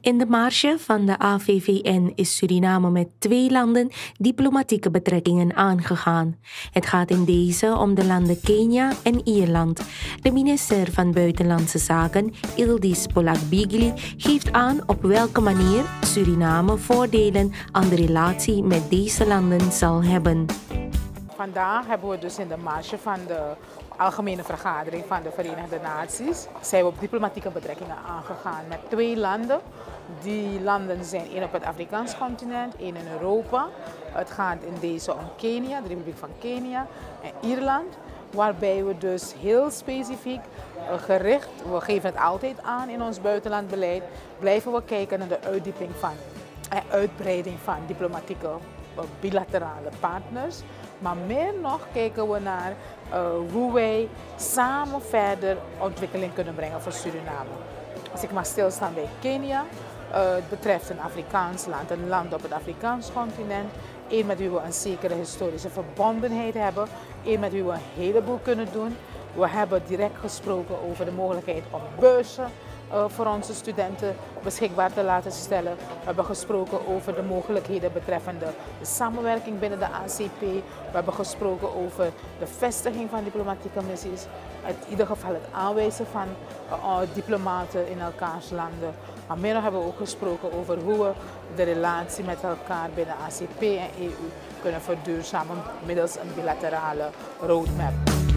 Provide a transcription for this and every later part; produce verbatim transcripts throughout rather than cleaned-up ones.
In de marge van de A V V N is Suriname met twee landen diplomatieke betrekkingen aangegaan. Het gaat in deze om de landen Kenia en Ierland. De minister van Buitenlandse Zaken, Ildis Polak-Bigli, geeft aan op welke manier Suriname voordelen aan de relatie met deze landen zal hebben. Vandaag hebben we dus in de marge van de Algemene Vergadering van de Verenigde Naties zijn we op diplomatieke betrekkingen aangegaan met twee landen. Die landen zijn één op het Afrikaans continent, één in Europa. Het gaat in deze om Kenia, de Republiek van Kenia en Ierland. Waarbij we dus heel specifiek gericht, we geven het altijd aan in ons buitenlandbeleid, blijven we kijken naar de uitdieping van en uitbreiding van diplomatieke bilaterale partners. Maar meer nog kijken we naar uh, hoe wij samen verder ontwikkeling kunnen brengen voor Suriname. Als ik mag stilstaan bij Kenia, uh, het betreft een Afrikaans land, een land op het Afrikaans continent. Eén met wie we een zekere historische verbondenheid hebben, één met wie we een heleboel kunnen doen. We hebben direct gesproken over de mogelijkheid om beurzen uh, voor onze studenten beschikbaar te laten stellen. We hebben gesproken over de mogelijkheden betreffende de samenwerking binnen de A C P. We hebben gesproken over de vestiging van diplomatieke missies. In ieder geval het aanwijzen van uh, diplomaten in elkaars landen. Maar meer nog hebben we ook gesproken over hoe we de relatie met elkaar binnen A C P en E U kunnen verduurzamen middels een bilaterale roadmap.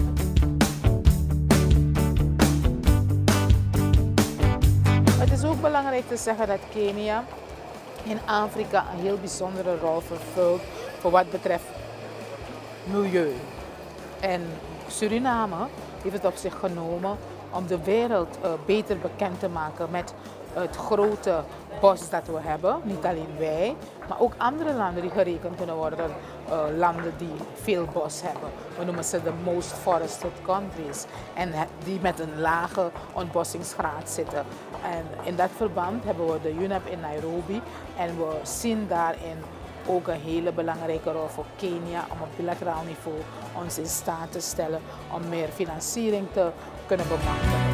Het is ook belangrijk te zeggen dat Kenia in Afrika een heel bijzondere rol vervult voor wat betreft milieu. En Suriname heeft het op zich genomen om de wereld uh, beter bekend te maken met het grote bos dat we hebben. Niet alleen wij, maar ook andere landen die gerekend kunnen worden. Uh, landen die veel bos hebben. We noemen ze de most forested countries. En die met een lage ontbossingsgraad zitten. En in dat verband hebben we de U N E P in Nairobi. En we zien daarin ook een hele belangrijke rol voor Kenia om op bilateraal niveau ons in staat te stellen om meer financiering te kunnen bemachtigen.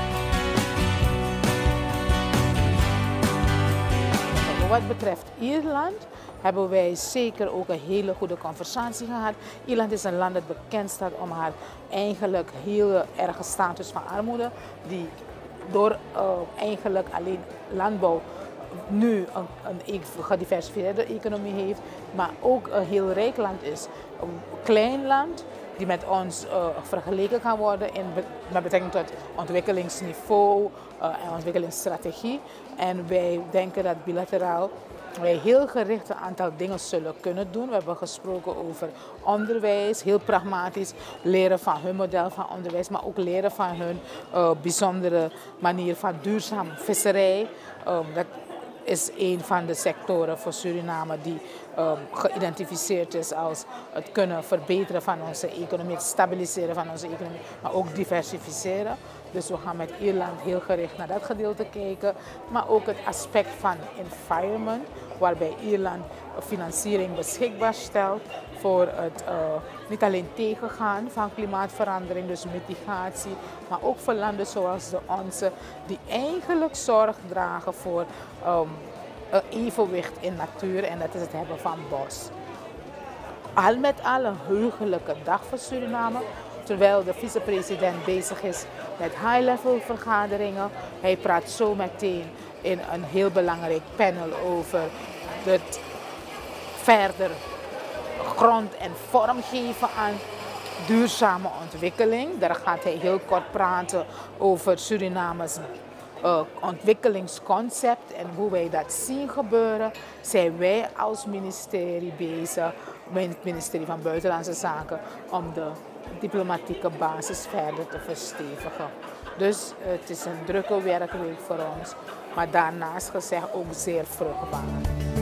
Wat betreft Ierland hebben wij zeker ook een hele goede conversatie gehad. Ierland is een land dat bekend staat om haar eigenlijk heel erge status van armoede, die door uh, eigenlijk alleen landbouw nu een, een gediversifieerde economie heeft, maar ook een heel rijk land is. Een klein land die met ons uh, vergeleken kan worden in, met betrekking tot ontwikkelingsniveau uh, en ontwikkelingsstrategie. En wij denken dat bilateraal wij heel gericht een aantal dingen zullen kunnen doen. We hebben gesproken over onderwijs, heel pragmatisch leren van hun model van onderwijs, maar ook leren van hun uh, bijzondere manier van duurzame visserij. Um, dat is een van de sectoren voor Suriname die um, geïdentificeerd is als het kunnen verbeteren van onze economie, het stabiliseren van onze economie, maar ook diversificeren. Dus we gaan met Ierland heel gericht naar dat gedeelte kijken, maar ook het aspect van environment, waarbij Ierland financiering beschikbaar stelt voor het uh, niet alleen tegengaan van klimaatverandering, dus mitigatie, maar ook voor landen zoals de onze, die eigenlijk zorg dragen voor um, een evenwicht in natuur, en dat is het hebben van bos. Al met al een heugelijke dag voor Suriname, terwijl de vicepresident bezig is met high-level vergaderingen. Hij praat zo meteen in een heel belangrijk panel over het verder grond en vorm geven aan duurzame ontwikkeling. Daar gaat hij heel kort praten over Suriname's uh, ontwikkelingsconcept en hoe wij dat zien gebeuren. Zijn wij als ministerie bezig, met het ministerie van Buitenlandse Zaken, om de diplomatieke basis verder te verstevigen. Dus het is een drukke werkweek voor ons, maar daarnaast gezegd ook zeer vruchtbaar.